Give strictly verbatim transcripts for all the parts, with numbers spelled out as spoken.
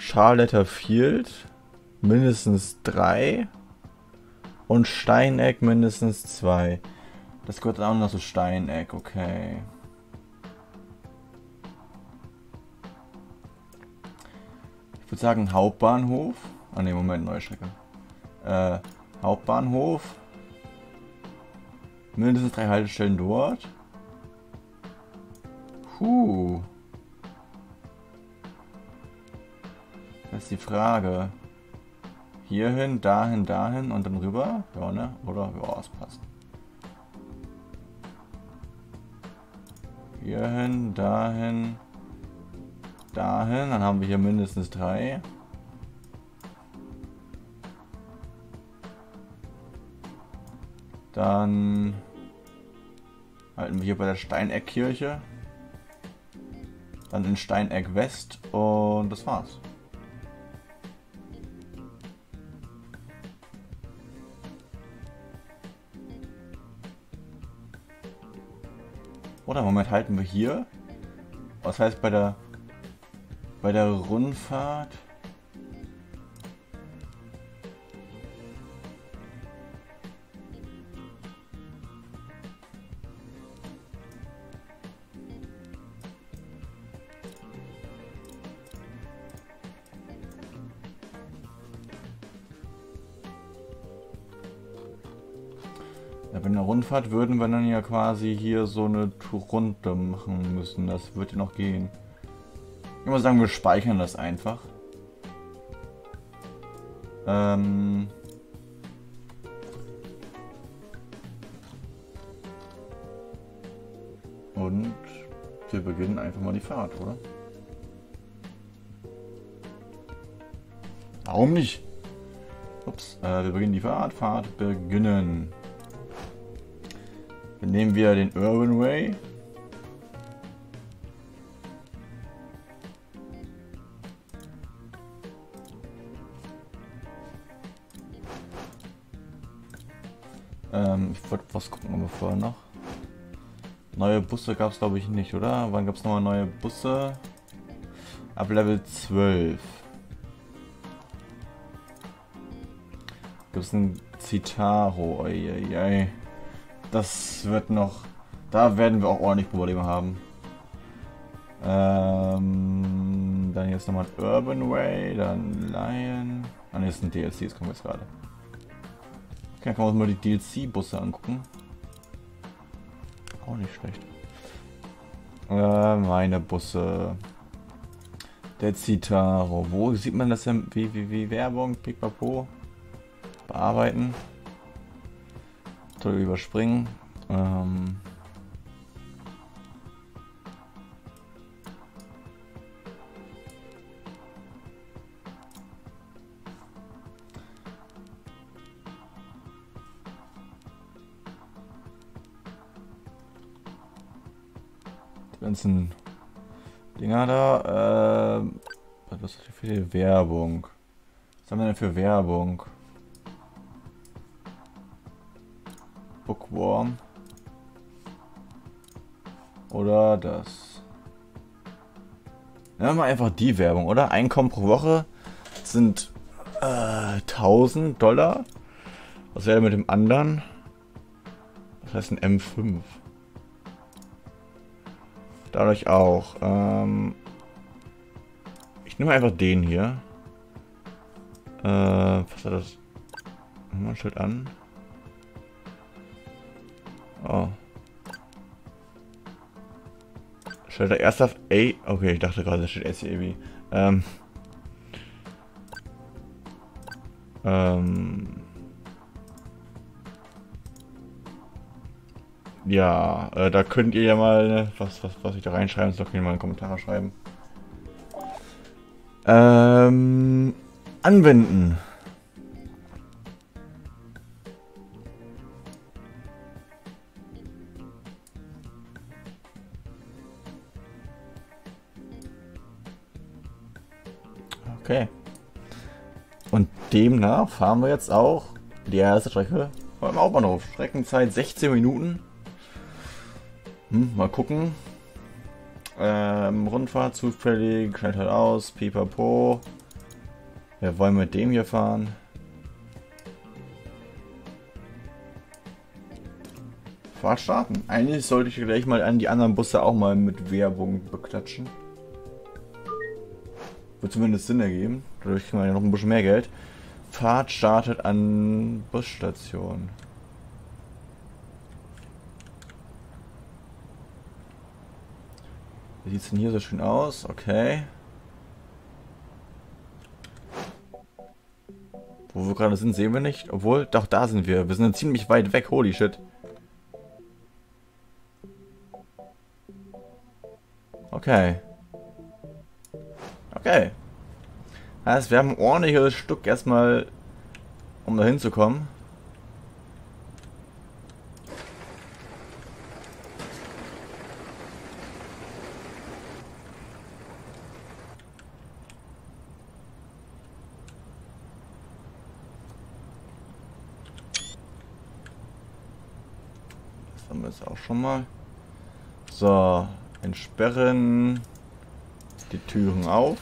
Charlotter Field mindestens drei und Steineck mindestens zwei. Das gehört auch noch zu Steineck, okay. Ich würde sagen Hauptbahnhof. Ah ne, Moment, neue Strecke. Äh, Hauptbahnhof. Mindestens drei Haltestellen dort. Puh. Das ist die Frage. Hierhin, dahin, dahin und dann rüber? Ja, ne? Oder? Ja, es passt. Hierhin, dahin, dahin. Dann haben wir hier mindestens drei. Dann halten wir hier bei der Steineckkirche. Dann in Steineck West und das war's. Oder Moment, halten wir hier. Was heißt bei der bei der Rundfahrt? Ja, bei der Rundfahrt würden wir dann ja quasi hier so eine Runde machen müssen. Das wird ja noch gehen. Ich würde mal sagen, wir speichern das einfach. Ähm Und wir beginnen einfach mal die Fahrt, oder? Warum nicht? Ups, äh, wir beginnen die Fahrt. Fahrt beginnen. Dann nehmen wir den Urban Way. Ähm, ich wollte was gucken, aber vorher noch. Neue Busse gab es glaube ich nicht, oder? Wann gab es nochmal neue Busse? Ab Level zwölf. Gibt es ein Citaro? Eieiei. Das wird noch... Da werden wir auch ordentlich Probleme haben. Ähm, dann jetzt nochmal Urban Way, dann Lion. Ah ne, das sind D L Cs, kommen wir jetzt gerade. Okay, dann kann man uns mal die D L C-Busse angucken. Auch nicht schlecht. Äh, meine Busse. Der Citaro. Wo sieht man das denn? Wie, wie, wie Werbung? Pipapo. Bearbeiten. Toll überspringen. Ähm Die ganzen Dinger da. Äh was ist das für die Werbung? Was haben wir denn für Werbung? Bookworm. Oder das. Nehmen wir mal einfach die Werbung, oder? Einkommen pro Woche sind äh, tausend Dollar. Was wäre mit dem anderen? Das heißt ein M fünf. Dadurch auch. Ähm ich nehme einfach den hier. Äh, was hat das? Nummernschild an. Oh. Steht da erst auf A. Okay, ich dachte gerade, da steht S E B. Ähm. Ähm. Ja, äh, da könnt ihr ja mal, ne, was, was, was ich da reinschreiben soll, könnt ihr mal in die Kommentare schreiben. Ähm. Anwenden. Okay. Und demnach fahren wir jetzt auch die erste Strecke beim Hauptbahnhof. Streckenzeit sechzehn Minuten. Hm, mal gucken. Ähm, Rundfahrt zufällig, schnellt halt aus, pipapo. Wir wollen mit dem hier fahren. Fahrt starten. Eigentlich sollte ich gleich mal an die anderen Busse auch mal mit Werbung beklatschen. Wird zumindest Sinn ergeben. Dadurch kriegen wir ja noch ein bisschen mehr Geld. Fahrt startet an Busstation. Wie sieht es denn hier so schön aus? Okay. Wo wir gerade sind, sehen wir nicht. Obwohl, doch, da sind wir. Wir sind ziemlich weit weg. Holy shit. Okay. Okay. Heißt, wir haben ein ordentliches Stück erstmal, um da hinzukommen. Das haben wir jetzt auch schon mal. So, entsperren die Türen auf.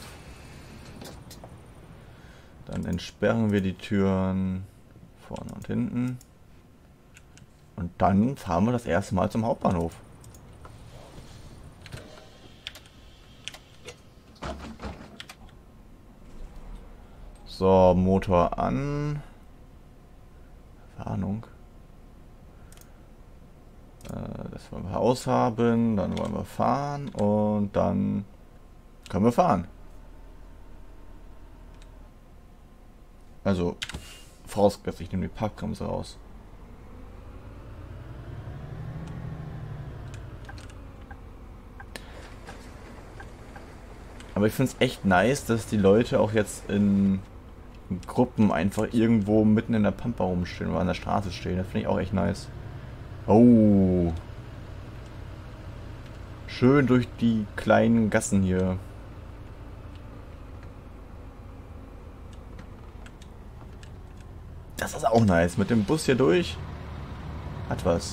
Dann entsperren wir die Türen vorne und hinten. Und dann fahren wir das erste Mal zum Hauptbahnhof. So, Motor an. Warnung. Äh, das wollen wir aushaben, dann wollen wir fahren und dann können wir fahren. Also, vorausgesetzt, ich nehme die Parkbremse raus. Aber ich finde es echt nice, dass die Leute auch jetzt in Gruppen einfach irgendwo mitten in der Pampa rumstehen oder an der Straße stehen. Das finde ich auch echt nice. Oh. Schön durch die kleinen Gassen hier. Das ist auch nice. Mit dem Bus hier durch. Hat was.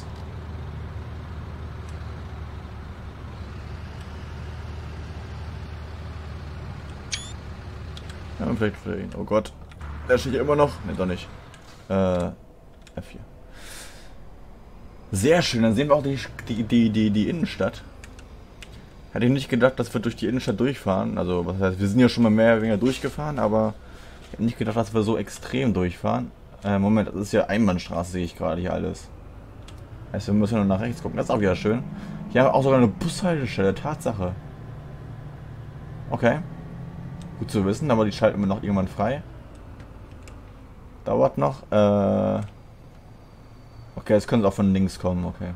Ja, vielleicht für ihn. Oh Gott. Der steht hier immer noch. Ne, doch nicht. Äh, F vier. Sehr schön. Dann sehen wir auch die, die, die, die, die Innenstadt. Hätte ich nicht gedacht, dass wir durch die Innenstadt durchfahren. Also, was heißt, wir sind ja schon mal mehr oder weniger durchgefahren, aber ich hätte nicht gedacht, dass wir so extrem durchfahren. Äh, Moment, das ist ja Einbahnstraße, sehe ich gerade hier alles. Heißt, wir müssen nur nach rechts gucken. Das ist auch wieder schön. Hier haben wir auch sogar eine Bushaltestelle. Tatsache. Okay. Gut zu wissen, aber die schalten wir noch irgendwann frei. Dauert noch. Äh okay, jetzt könnte es auch von links kommen. Okay.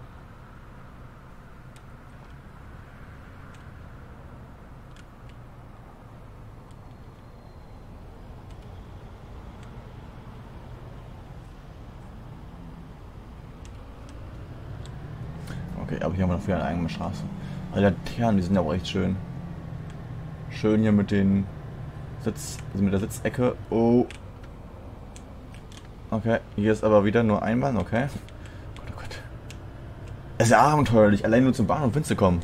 Okay, aber hier haben wir noch wieder eine eigene Straße. Die Laternen, die sind ja auch echt schön. Schön hier mit den Sitz, also mit der Sitzecke. Oh. Okay, hier ist aber wieder nur Einbahn, okay. Gott, oh Gott. Es ist ja abenteuerlich, allein nur zum Bahnhof hinzukommen.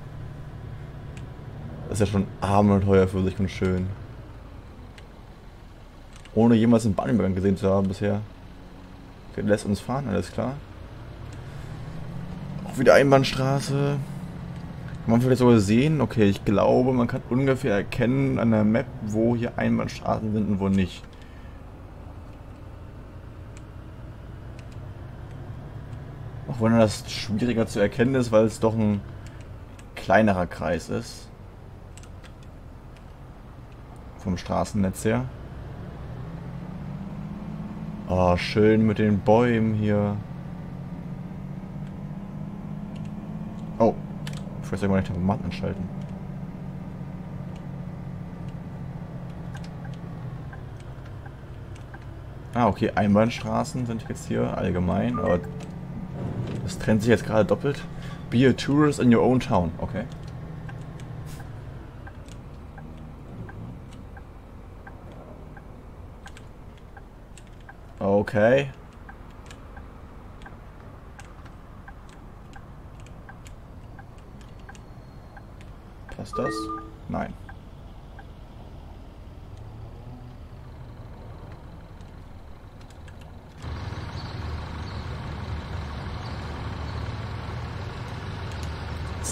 Das ist ja schon Abenteuer für sich und schön. Ohne jemals einen Bahnübergang gesehen zu haben bisher. Okay, lässt uns fahren, alles klar. Auch wieder Einbahnstraße. Kann man vielleicht sogar sehen? Okay, ich glaube, man kann ungefähr erkennen an der Map, wo hier Einbahnstraßen sind und wo nicht. Auch wenn das schwieriger zu erkennen ist, weil es doch ein kleinerer Kreis ist. Vom Straßennetz her. Oh, schön mit den Bäumen hier. Oh. Ich weiß ja gar nicht, Tempomat anschalten. Ah, okay, Einbahnstraßen sind jetzt hier allgemein, aber das trennt sich jetzt gerade doppelt. Be a tourist in your own town, okay. Okay. Passt das? Nein.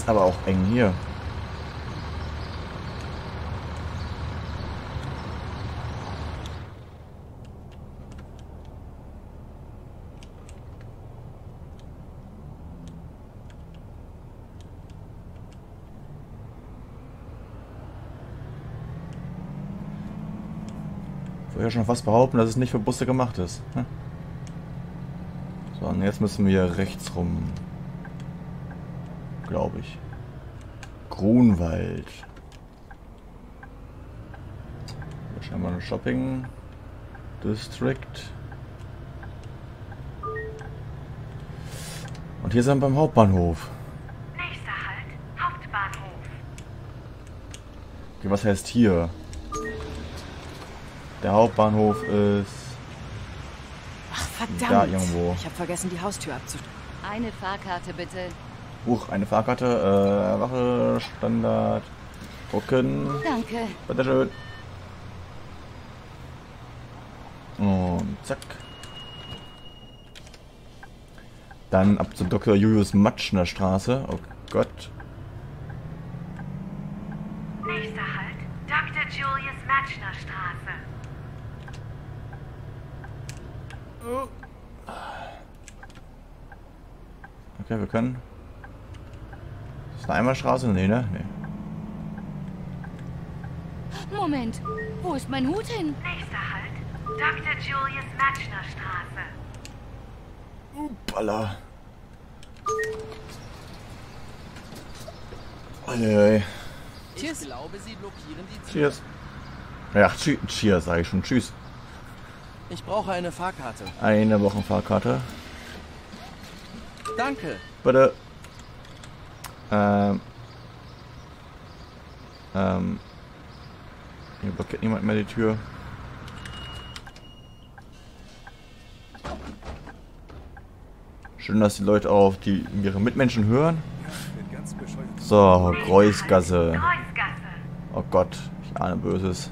Ist aber auch eng hier. Ich würde ja schon fast behaupten, dass es nicht für Busse gemacht ist. Hm? So, und jetzt müssen wir rechts rum. Glaube ich. Grunwald. Hier scheinbar ein Shopping District. Und hier sind wir beim Hauptbahnhof. Nächster Halt, Hauptbahnhof. Okay, was heißt hier? Der Hauptbahnhof ist Ach, verdammt. da irgendwo. Ich habe vergessen, die Haustür abzustellen. Eine Fahrkarte bitte. Huch, eine Fahrkarte, äh, Wache, Standard, gucken. Danke. Bitteschön. Und zack. Dann ab zur Doktor Julius Matschner Straße. Oh Gott. Nächster Halt, Doktor Julius Matschner Straße. Okay, wir können. Ist eine Einbahnstraße? Nee, ne? Nee. Moment, wo ist mein Hut hin? Nächster Halt, Doktor Julius Matschner Straße. Upala. Eieiei. Ich glaube, Sie blockieren die Tür. Cheers. Ja, tsch cheers, sage ich schon. Tschüss. Ich brauche eine Fahrkarte. Eine Wochenfahrkarte. Danke. Bitte. Ähm. Ähm. Hier blockiert niemand mehr die Tür. Schön, dass die Leute auch auf die ihre Mitmenschen hören. So, Kreuzgasse. Kreuzgasse. Oh Gott, ich ahne Böses.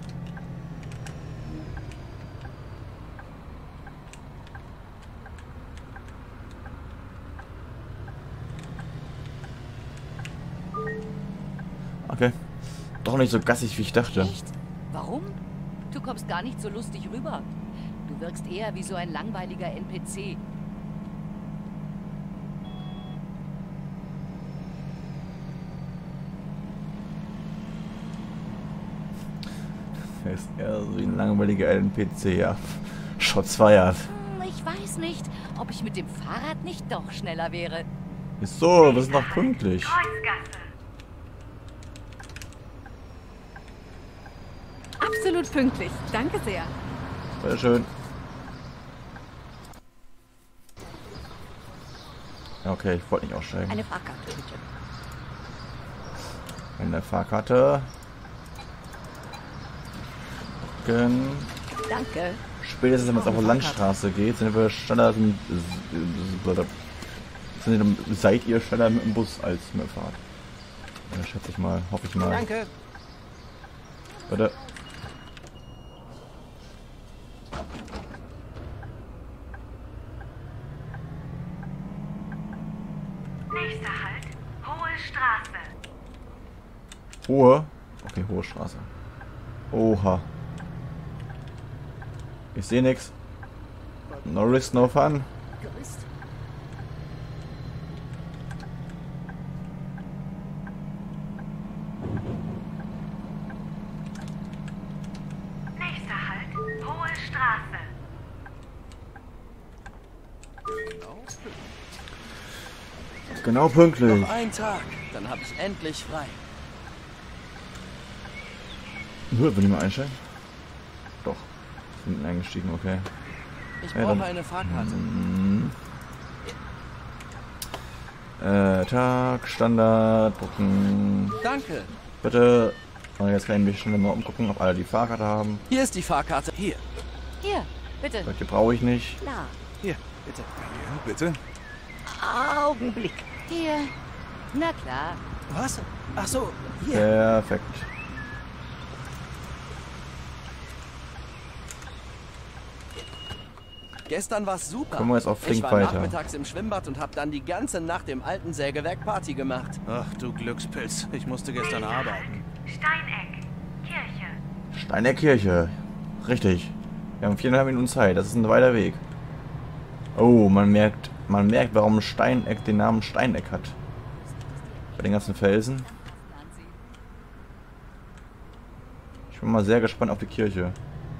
Okay. Doch nicht so gassig, wie ich dachte. Echt? Warum? Du kommst gar nicht so lustig rüber. Du wirkst eher wie so ein langweiliger N P C. Er ist eher so wie ein langweiliger N P C, ja. Shots feiert. Hm, ich weiß nicht, ob ich mit dem Fahrrad nicht doch schneller wäre. Ist so, wir sind noch pünktlich. Kreuzgasse. Absolut pünktlich. Danke sehr. Sehr schön. Okay, ich wollte nicht aussteigen. Eine Fahrkarte, bitte. Eine Fahrkarte. Gucken. Danke. Spätestens, wenn es auf der Landstraße geht, sind wir schneller sind, sind, seid ihr schneller mit dem Bus als mit dem Fahrrad. Ja, schätze ich mal, hoffe ich mal. Danke. Bitte. Nächster Halt, Hohe Straße. Hohe? Okay, Hohe Straße. Oha. Ich sehe nichts. No risk, no fun. Nächster Halt, Hohe Straße. Genau pünktlich. Noch ein Tag, dann habe ich endlich frei. Nur, will ich mal einstellen? Doch. Bin eingestiegen, okay. Ich Ja, brauche dann- eine Fahrkarte. Mhm. Äh, Tag, Standard, drucken. Danke. Bitte. Und jetzt kann ich mich schnell mal umgucken, ob alle die Fahrkarte haben. Hier ist die Fahrkarte. Hier. Hier, bitte. Die brauche ich nicht. Na, Hier, bitte. Bitte? Augenblick. Hier. Na klar. Was? Ach so, hier. Perfekt. Gestern war's super. Kommen wir jetzt auch flink ich war weiter. nachmittags im Schwimmbad und hab dann die ganze Nacht im alten Sägewerk Party gemacht. Ach du Glückspilz, ich musste gestern arbeiten. Steineck. Kirche. Steiner Kirche. Richtig. Wir haben viereinhalb Minuten Zeit. Das ist ein weiter Weg. Oh, man merkt, man merkt, warum Steineck den Namen Steineck hat. Bei den ganzen Felsen. Ich bin mal sehr gespannt auf die Kirche.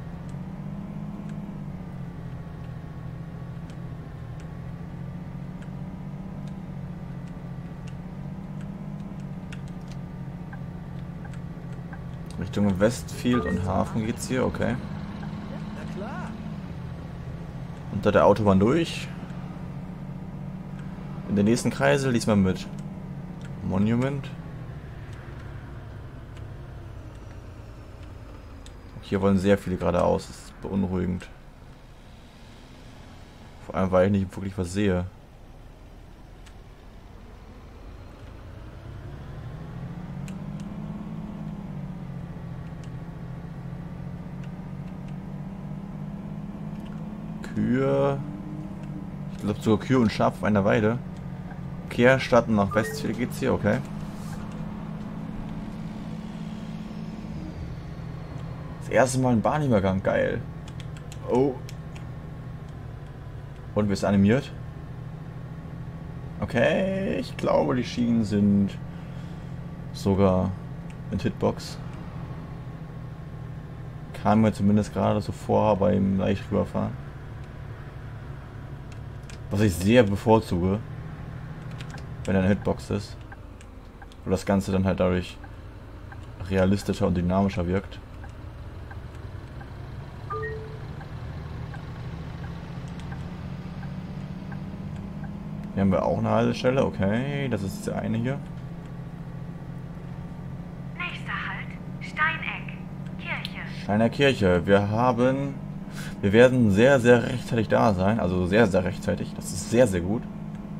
Richtung Westfield und Hafen geht's hier, okay. Na klar. Unter der Autobahn durch. In den nächsten Kreisel diesmal mit Monument. Hier wollen sehr viele geradeaus, das ist beunruhigend. Vor allem, weil ich nicht wirklich was sehe. Kühe. Ich glaube sogar Kühe und Schaf auf einer Weide. Kehrstadt nach Westfield geht's hier, okay. Das erste Mal ein Bahnübergang, geil. Oh. Und wir sind animiert. Okay, ich glaube die Schienen sind sogar mit Hitbox. Kam mir zumindest gerade so vor beim leicht rüberfahren. Was ich sehr bevorzuge, wenn eine Hitbox ist. Wo das Ganze dann halt dadurch realistischer und dynamischer wirkt. Hier haben wir auch eine Haltestelle, okay, das ist der eine hier. Nächster Halt. Steineck. Kirche. Steiner Kirche, wir haben... Wir werden sehr, sehr rechtzeitig da sein. Also sehr, sehr rechtzeitig. Das ist sehr, sehr gut.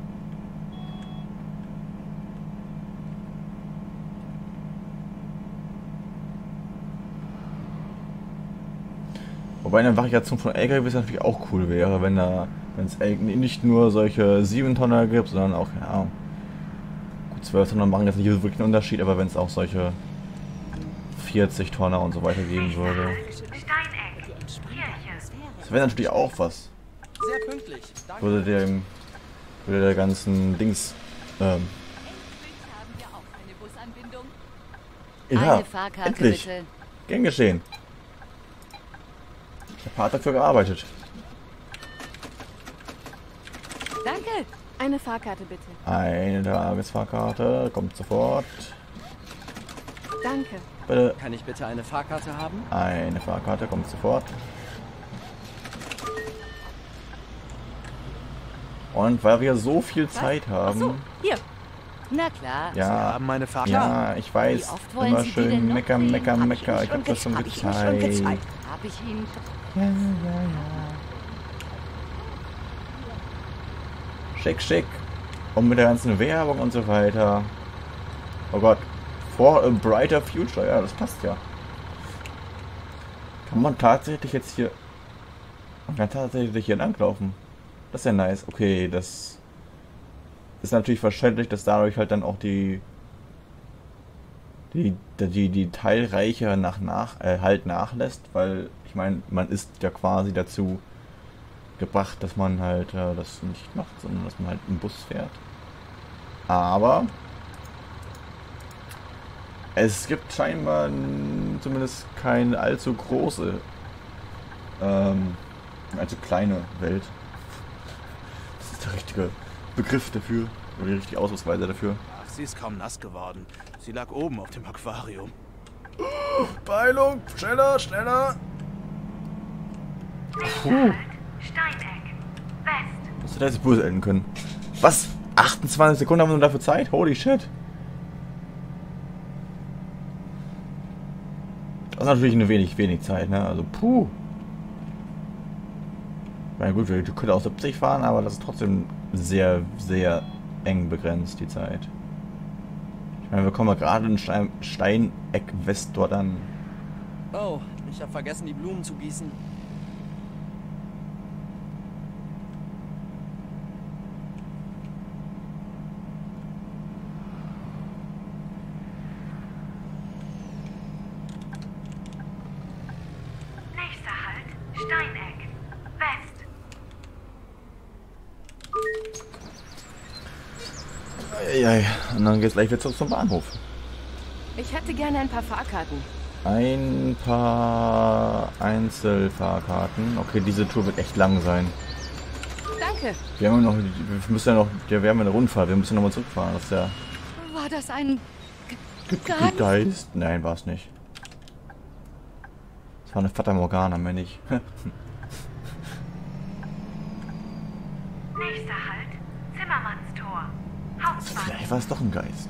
Wobei eine Variation von L K Ws natürlich auch cool wäre, wenn da, wenn es nicht nur solche sieben Tonner gibt, sondern auch, keine Ahnung. Gut, zwölf Tonner machen jetzt nicht wirklich einen Unterschied, aber wenn es auch solche vierzig Tonner und so weiter geben würde. Steineck. Kirche. Das wäre natürlich auch was. Sehr pünktlich. Danke. Würde dem, würde der ganzen Dings, ähm, Endlich haben wir auch eine Busanbindung. ja, Eine Fahrkarte endlich. bitte. Gern geschehen. Der Part hat dafür gearbeitet. Danke. Eine Fahrkarte bitte. Eine Tagesfahrkarte, kommt sofort. Danke. Bitte. Kann ich bitte eine Fahrkarte haben? Eine Fahrkarte, kommt sofort. Und weil wir so viel Zeit haben. So, hier. Na klar. Sie Ja, haben meine Fahrkarte. ja, ich weiß. Wie oft wollen Immer Sie die denn schön noch meckern, sehen? meckern, Hab ich meckern. Ihnen Ich hab schon das schon ge- hab ich Ihnen schon gezeigt. gezeigt. Hab ich Ihnen... Ja, ja, ja. Schick, schick. Und mit der ganzen Werbung und so weiter. Oh Gott. For a brighter future. Ja, das passt ja. Kann man tatsächlich jetzt hier... Man kann tatsächlich hier langlaufen. Das ist ja nice. Okay, das... ist natürlich verständlich, dass dadurch halt dann auch die... Die, die, die Teilreiche nach, nach, äh, halt nachlässt, weil ich meine, man ist ja quasi dazu gebracht, dass man halt äh, das nicht macht, sondern dass man halt im Bus fährt. Aber es gibt scheinbar n- zumindest keine allzu große, ähm, allzu kleine Welt. Das ist der richtige Begriff dafür, oder die richtige Ausdrucksweise dafür. Ach, sie ist kaum nass geworden. Sie lag oben auf dem Aquarium. Beilung, schneller, schneller! Nächster Halt. Steineck. West. Was hätte jetzt böse enden können? Was? achtundzwanzig Sekunden haben wir nur dafür Zeit? Holy shit! Das ist natürlich eine wenig, wenig Zeit, ne? Also, puh. Na gut, wir können auch siebzig fahren, aber das ist trotzdem sehr, sehr eng begrenzt, die Zeit. Ich meine, wir kommen ja gerade in Stein Steineck West dort an. Oh, ich habe vergessen, die Blumen zu gießen. Ja, ja. Und dann geht's gleich wieder zurück zum Bahnhof. Ich hätte gerne ein paar Fahrkarten. Ein paar Einzelfahrkarten. Okay, diese Tour wird echt lang sein. Danke. Wir haben ja noch, wir müssen ja noch, ja, wir haben ja eine Rundfahrt, wir müssen noch mal zurückfahren. Das ist ja War das ein Geist? Geist? Nein, war es nicht. Das war eine Fata Morgana, meine ich. Nächster Halt, Zimmermannstor. Hauptbahnhof. Vielleicht war es doch ein Geist.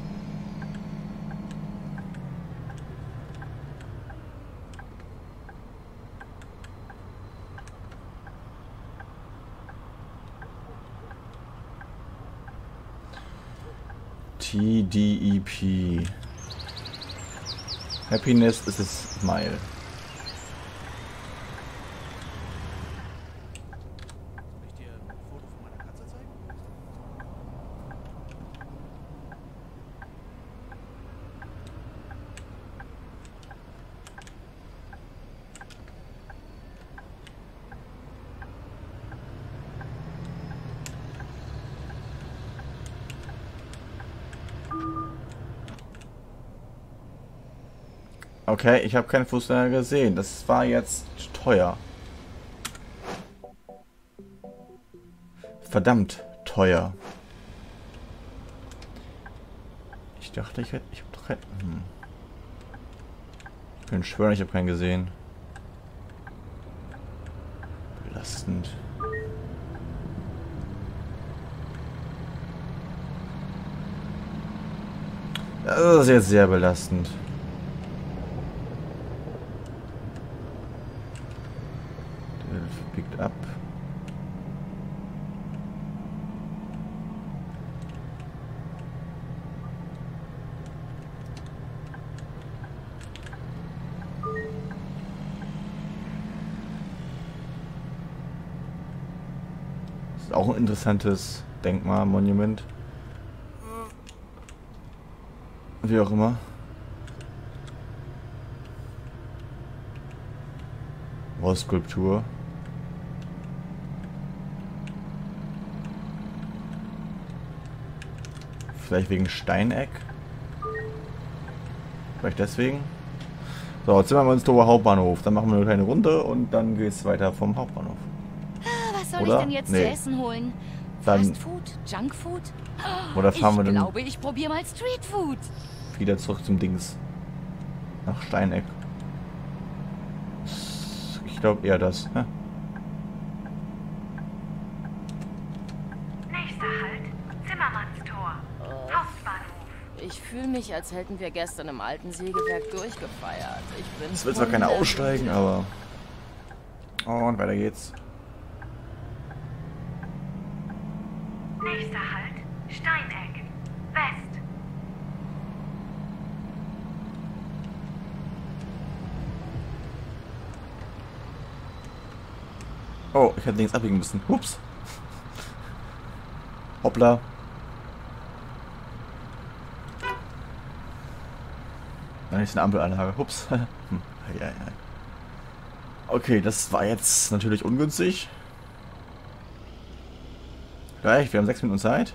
T D E P. Happiness is a smile. Soll ich dir ein Foto von meiner Katze zeigen? Okay, ich habe keinen Fußgänger gesehen. Das war jetzt teuer. Verdammt teuer. Ich dachte, ich hätte... Ich hab doch keinen... Hm. Ich kann schwören, ich habe keinen gesehen. Belastend. Das ist jetzt sehr belastend. Picked up. Das ist auch ein interessantes Denkmal, Monument. Wie auch immer. Skulptur. Vielleicht wegen Steineck? Vielleicht deswegen? So, jetzt sind wir ins Tor Hauptbahnhof. Dann machen wir eine kleine Runde und dann geht's weiter vom Hauptbahnhof. Was soll Oder? ich denn jetzt Nee. zu essen holen? Dann- Fast Food? Junk Food? Oder fahren wir Ich dann glaube, ich probiere mal Street Food. wieder zurück zum Dings. Nach Steineck. Ich glaube eher das. Hä? Nächster Halt, Zimmermannstor. Hauptbahnhof. Ich fühle mich, als hätten wir gestern im alten Sägewerk durchgefeiert. Ich bin Es wird zwar keiner wundermüde. aussteigen, aber... Und weiter geht's. Nächster Halt, Steineck. West. Oh, ich hätte links abbiegen müssen. Ups. Hoppla. Nein, ist eine Ampelanlage. Ups. Hm. Ja, ja. Okay, das war jetzt natürlich ungünstig. Gleich, wir haben sechs Minuten Zeit.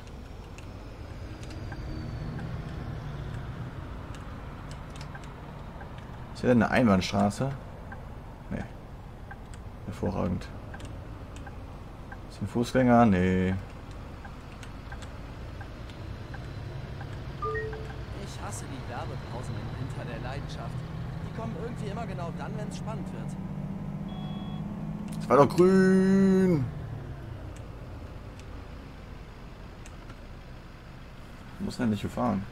Ist hier denn eine Einbahnstraße? Nee. Hervorragend. Ist ein Fußgänger? Nee. Ich hasse die Werbepausen in Winter der Leidenschaft. Die kommen irgendwie immer genau dann, wenn es spannend wird. Es war doch grün. Ich muss ja nicht gefahren.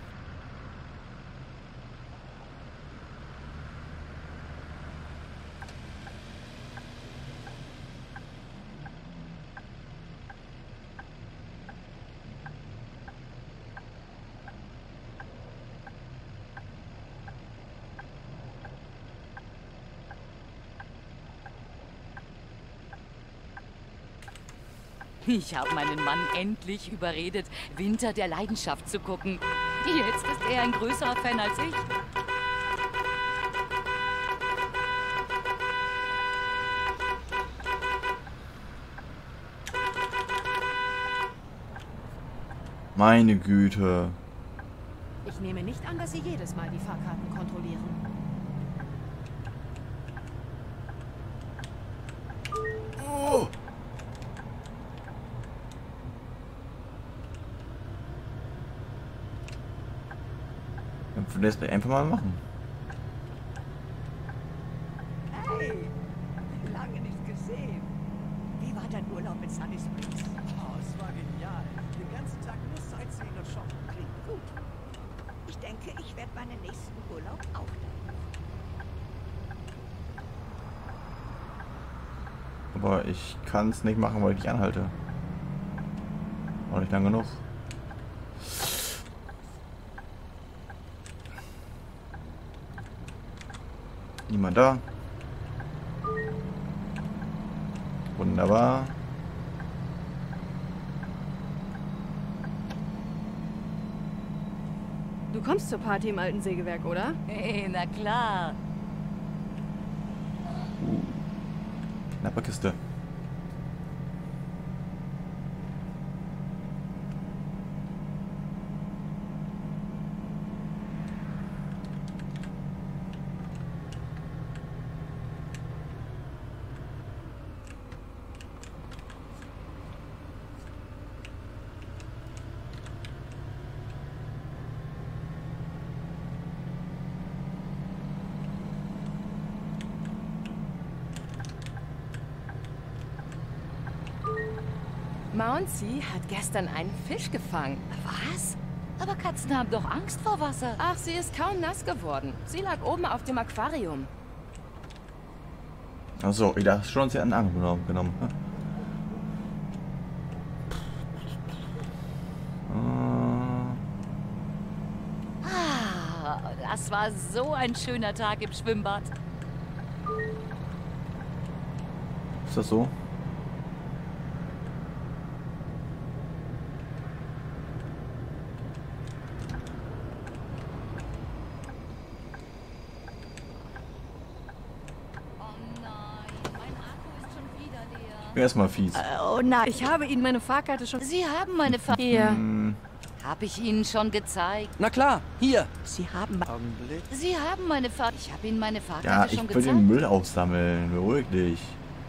Ich habe meinen Mann endlich überredet, Winter der Leidenschaft zu gucken. Jetzt ist er ein größerer Fan als ich. Meine Güte. Ich nehme nicht an, dass Sie jedes Mal die Fahrkarten kontrollieren. Oh. Dann würde ich das einfach mal machen. Hey, lange nicht gesehen. Wie war dein Urlaub in Sunny Springs? Oh, es war genial. Den ganzen Tag nur Sightseeing und Shoppen. Klingt gut. Ich denke, ich werde meinen nächsten Urlaub auch dahin machen. Aber ich kann es nicht machen, weil ich dich anhalte. War nicht lang genug. Niemand da. Wunderbar. Du kommst zur Party im alten Sägewerk, oder? Hey, na klar. Knappe Kiste. Mouncy hat gestern einen Fisch gefangen. Was? Aber Katzen haben doch Angst vor Wasser. Ach, sie ist kaum nass geworden. Sie lag oben auf dem Aquarium. Achso, ich dachte schon, sie hat einen Angel genommen. genommen. Ah, das war so ein schöner Tag im Schwimmbad. Ist das so? Erstmal fies. Oh nein. Ich habe Ihnen meine Fahrkarte schon... Sie haben meine Fahrkarte. Hier. Hm, Hab ich Ihnen schon gezeigt. Na klar, hier. Sie haben... Augenblick. Sie haben meine Fahrkarte. Ich habe Ihnen meine ja, Fahrkarte ich schon will gezeigt. den Müll aufsammeln. Beruhig dich.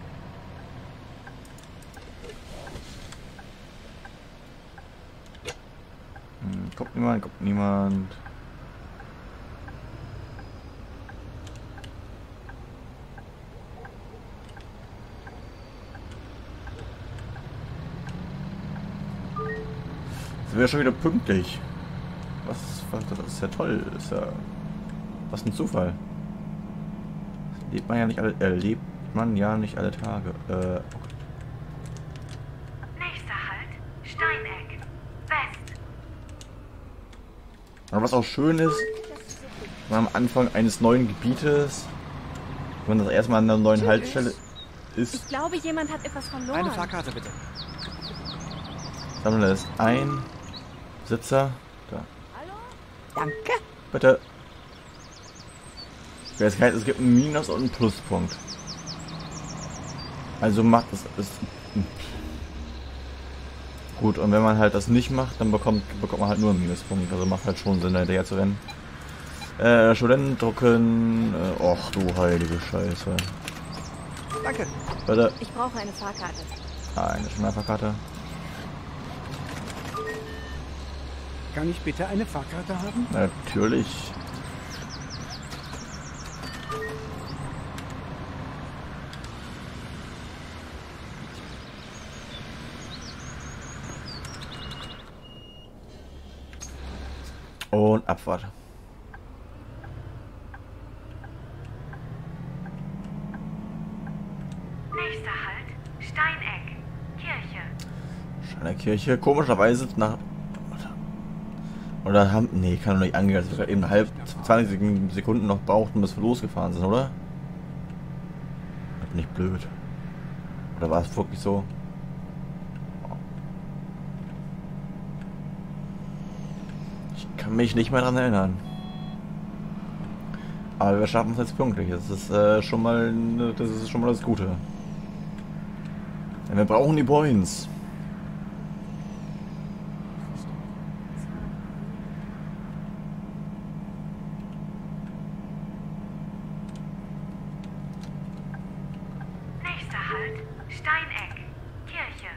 Hm, kommt niemand, kommt niemand. Sind wir schon wieder pünktlich? Was, was, das ist ja toll. Das ist ja. Was ein Zufall. Das lebt man ja nicht alle. Erlebt man ja nicht alle Tage. Äh, okay. Nächster Halt, Steineck. West. Aber was auch schön ist, wenn man am Anfang eines neuen Gebietes, wenn man das erstmal an einer neuen Haltestelle Ich ist, glaube, jemand hat etwas verloren. Eine Fahrkarte bitte. sammle es ein. Sitzer. Da. Danke. Bitte. Es heißt, es gibt einen Minus- und einen Pluspunkt. Also macht es. es gut, und wenn man halt das nicht macht, dann bekommt, bekommt man halt nur einen Minuspunkt. Also macht halt schon Sinn, hinterher zu rennen. Äh, Studenten drucken. Äh, och, du heilige Scheiße. Danke. Bitte. Ich brauche eine Fahrkarte. Ah, eine Schnellfahrkarte. Kann ich bitte eine Fahrkarte haben? Natürlich. Und Abfahrt. Nächster Halt, Steineck. Kirche. Scheiner Kirche. Komischerweise nach. Oder haben. Nee, kann doch nicht angehen, dass wir eben halb zwanzig Sekunden noch brauchten, bis wir losgefahren sind, oder? Nicht blöd. Oder war es wirklich so? Ich kann mich nicht mehr daran erinnern. Aber wir schaffen es jetzt pünktlich. Das ist äh, schon mal das ist schon mal das Gute. Denn wir brauchen die Points. Steineck. Kirche.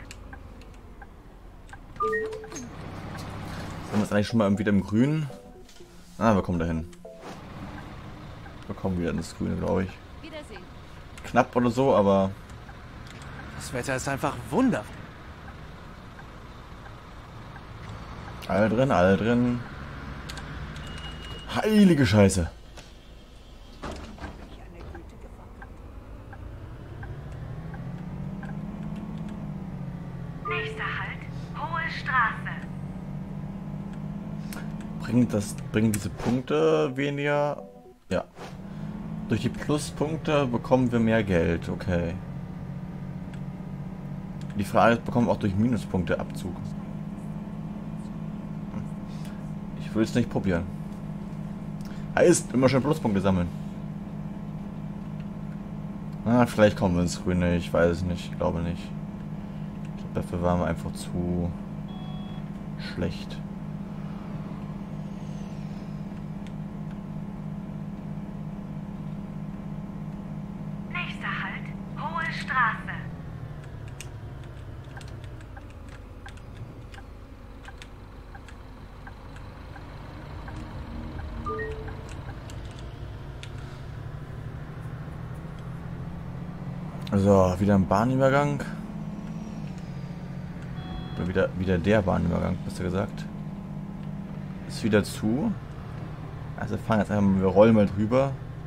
Sind wir jetzt eigentlich schon mal wieder im Grünen? Ah, wir kommen dahin. Wir kommen wieder ins Grüne, glaube ich. Wiedersehen. Knapp oder so, aber... Das Wetter ist einfach wundervoll. All drin, all drin. Heilige Scheiße. Nächster Halt, Hohe Straße. Bringt das, bringen diese Punkte weniger? Ja. Durch die Pluspunkte bekommen wir mehr Geld, okay. Die Frage ist, bekommen wir auch durch Minuspunkte Abzug. Ich will es nicht probieren. Heißt, immer schön Pluspunkte sammeln. Na, vielleicht kommen wir ins Grüne, ich weiß es nicht, ich glaube nicht. Ich glaube, dafür waren wir einfach zu schlecht. Nächster Halt, Hohe Straße. So, wieder ein Bahnübergang. Oder wieder, wieder der Bahnübergang, besser gesagt. Ist wieder zu. Also wir fahren jetzt einfach mal, wir rollen mal drüber.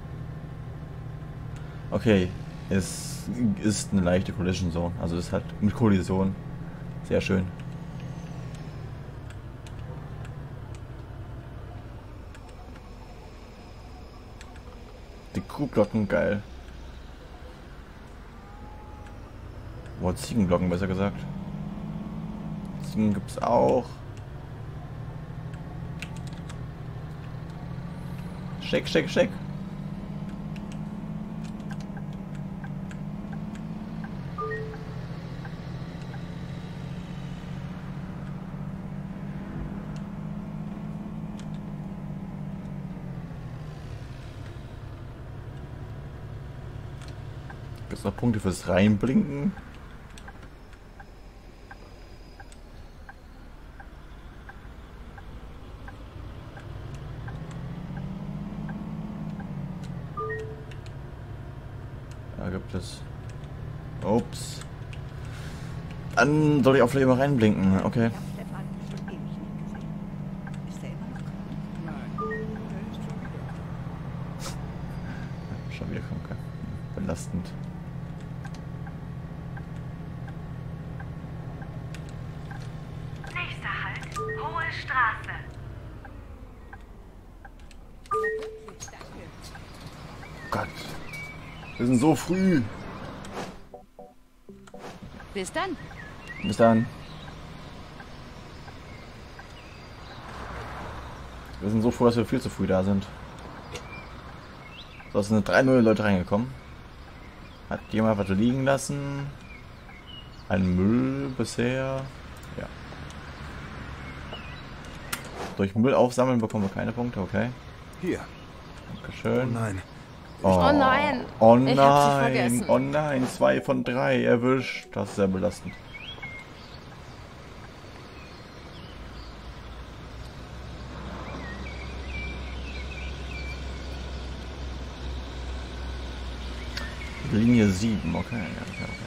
Okay, es ist eine leichte Collision Zone. Also es hat mit Kollision. Sehr schön. Die Kuhglocken, geil. Boah, Ziegenglocken, besser gesagt. Ziegen gibt's auch. Shake, shake, shake. Gibt's noch Punkte fürs Reinblinken? Da gibt es. Ups. Dann soll ich auch vielleicht mal reinblinken, okay. Ich habe Stefan schon ewig nicht gesehen. Ist er immer noch krank? Nein, er ist schon wieder. Schon wieder krank, okay. Belastend. Nächster Halt, Hohe Straße. Oh Gott. Wir sind so früh. Bis dann. Bis dann. Wir sind so froh, dass wir viel zu früh da sind. So, es sind drei neue Leute reingekommen. Hat jemand was liegen lassen? Ein Müll bisher. Ja. Durch Müll aufsammeln bekommen wir keine Punkte, okay. Hier. Dankeschön. Oh nein. Oh, Oh nein. Oh Ich hab sie nein. vergessen. Oh nein. Zwei von drei erwischt. Das ist sehr belastend. Linie sieben, okay, ja, okay, okay.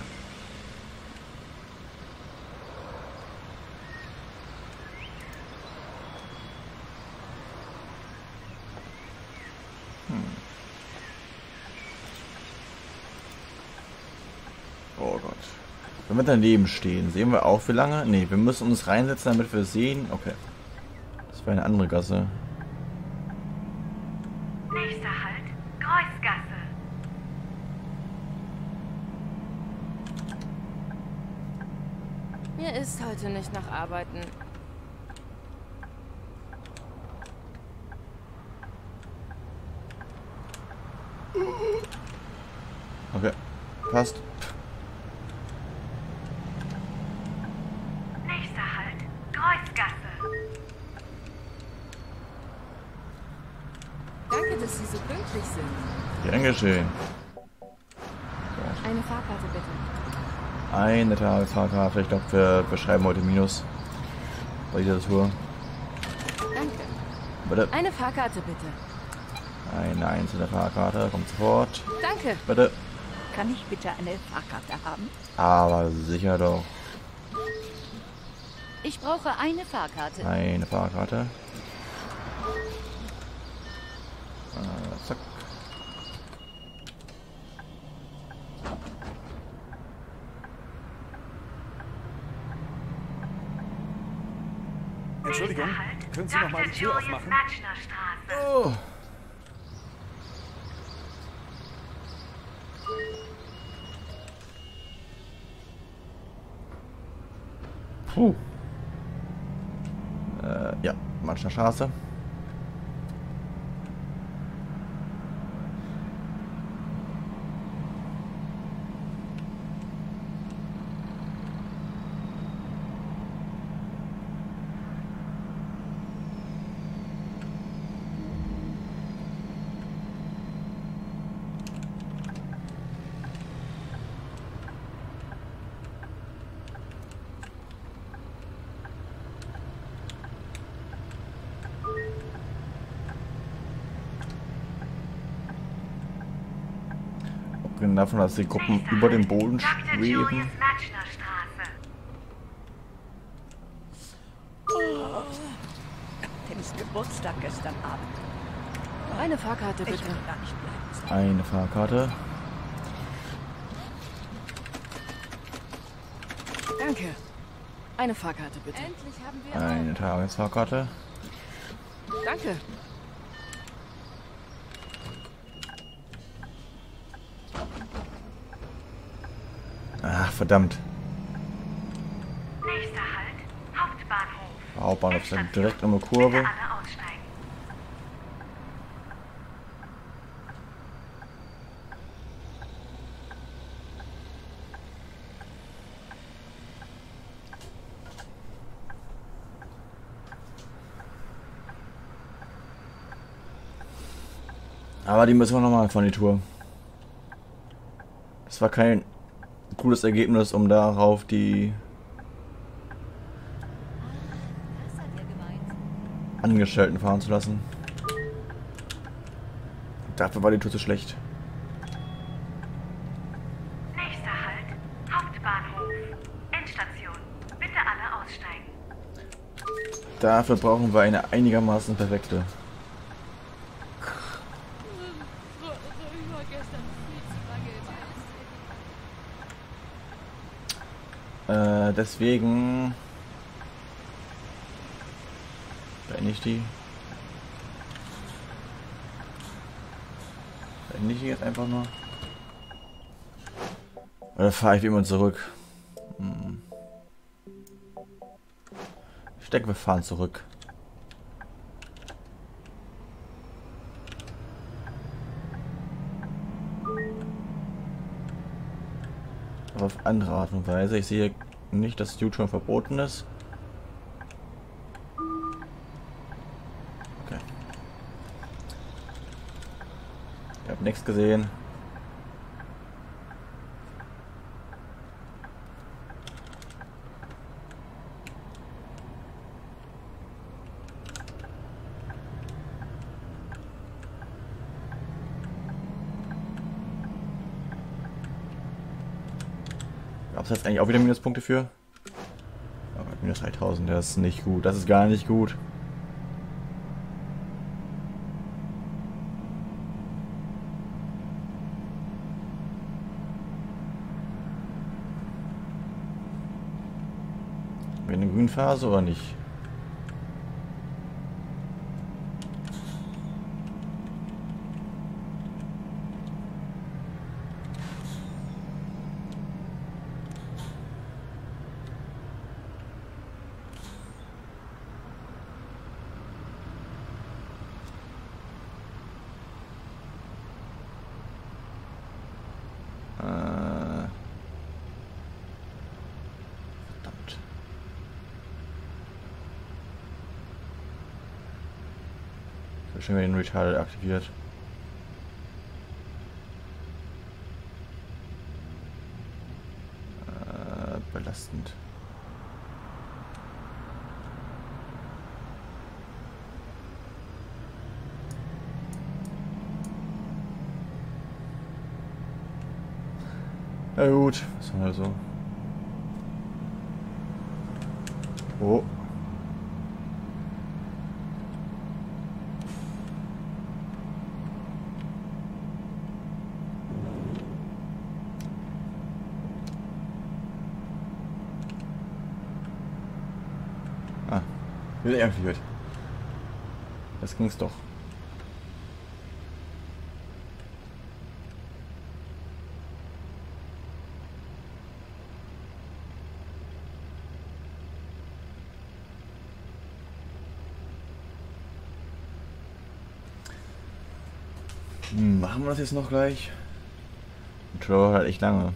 Hm. Oh Gott. Wenn wir daneben stehen, sehen wir auch wie lange? Ne, wir müssen uns reinsetzen, damit wir sehen. Okay. Das wäre eine andere Gasse. Nächster Halt, Kreuzgasse. Mir ist heute nicht nach Arbeiten. Okay. Passt. Nächster Halt, Kreuzgasse. Danke, dass Sie so pünktlich sind. Gern geschehen. Eine Fahrkarte bitte. Eine Tagesfahrkarte. Ich glaube, wir beschreiben heute Minus bei dieser Tour. Danke. Bitte. Eine Fahrkarte, bitte. Eine einzelne Fahrkarte. Kommt sofort. Danke. Bitte. Kann ich bitte eine Fahrkarte haben? Aber sicher doch. Ich brauche eine Fahrkarte. Eine Fahrkarte. Äh, zack. Entschuldigung, können Sie noch mal die Tür aufmachen? Oh. Puh. Äh, ja, Matschner Straße. Davon, dass die Gruppen über dem Boden schweben. Oh, Tims Geburtstag gestern Abend. Eine Fahrkarte, Ich bitte. will gar nicht bleiben. Eine Fahrkarte. Danke. Eine Fahrkarte, bitte. Endlich haben wir Eine Tagesfahrkarte. Danke. Ach, verdammt. Nächster Halt, Hauptbahnhof. Hauptbahnhof ist dann direkt um eine Kurve. Bitte alle aussteigen. Aber die müssen wir nochmal von die Tour. Das war kein cooles Ergebnis, um darauf die Das hat er gemeint. Angestellten fahren zu lassen. Dafür war die Tour zu schlecht. Nächster Halt, Hauptbahnhof. Endstation. Bitte alle aussteigen. Dafür brauchen wir eine einigermaßen perfekte. Ich war gestern viel zu lange im Eis. Äh, deswegen beende ich die. Beende ich die jetzt einfach nur. Oder fahre ich wie immer zurück? Hm. Ich denke, wir fahren zurück. Aber auf andere Art und Weise. Ich sehe nicht, dass YouTube verboten ist. Okay. Ich habe nichts gesehen. Gab es jetzt eigentlich auch wieder Minuspunkte für? Oh Gott, minus dreitausend, das ist nicht gut. Das ist gar nicht gut. Haben wir eine Grünphase oder nicht? Schon wieder den Retarded aktiviert. belastend. Na gut, was haben wir so? Oh. Ah, wieder irgendwie. Das ging's doch. Hm, machen wir das jetzt noch gleich? Der Trailer halt echt lange.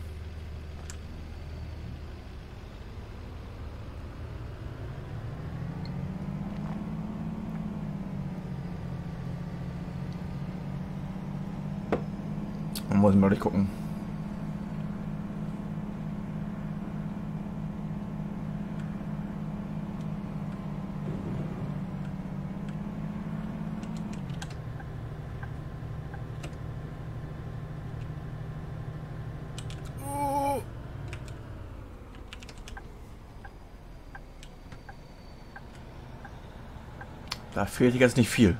Man muss mal durchgucken. Da fehlt jetzt nicht viel.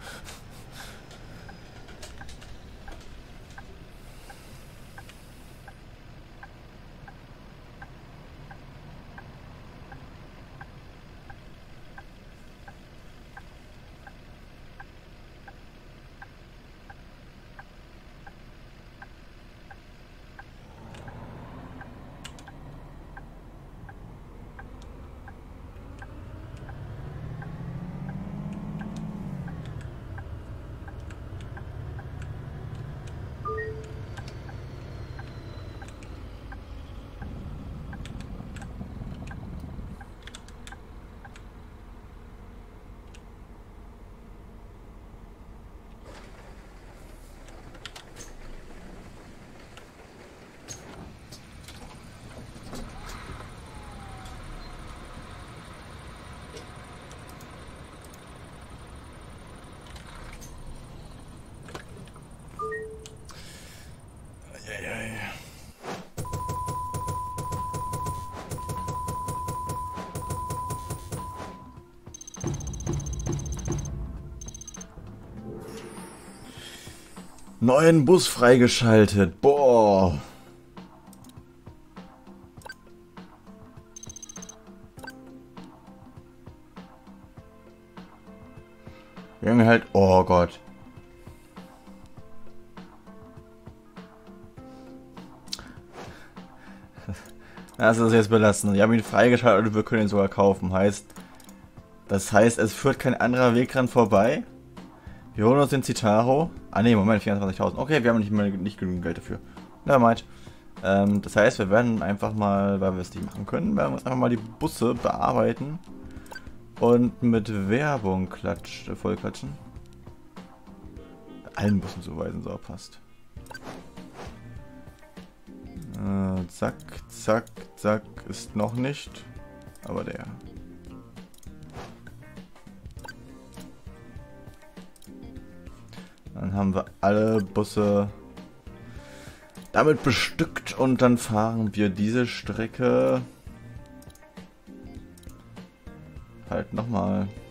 Neuen Bus freigeschaltet. Boah. Junge halt. Oh Gott. Das ist jetzt belastend. Wir haben ihn freigeschaltet und wir können ihn sogar kaufen. Heißt, das heißt, es führt kein anderer Weg dran vorbei. Wir holen uns den Citaro. Ah ne, Moment, vierundzwanzigtausend. Okay, wir haben nicht, mehr, nicht genügend Geld dafür. Na, meint. Ähm, das heißt, wir werden einfach mal, weil wir es nicht machen können, werden wir uns einfach mal die Busse bearbeiten. Und mit Werbung klatsch, äh, vollklatschen. Allen Bussen zuweisen, so passt. Äh, zack, zack, zack, ist noch nicht. Aber der. Dann haben wir alle Busse damit bestückt und dann fahren wir diese Strecke halt nochmal.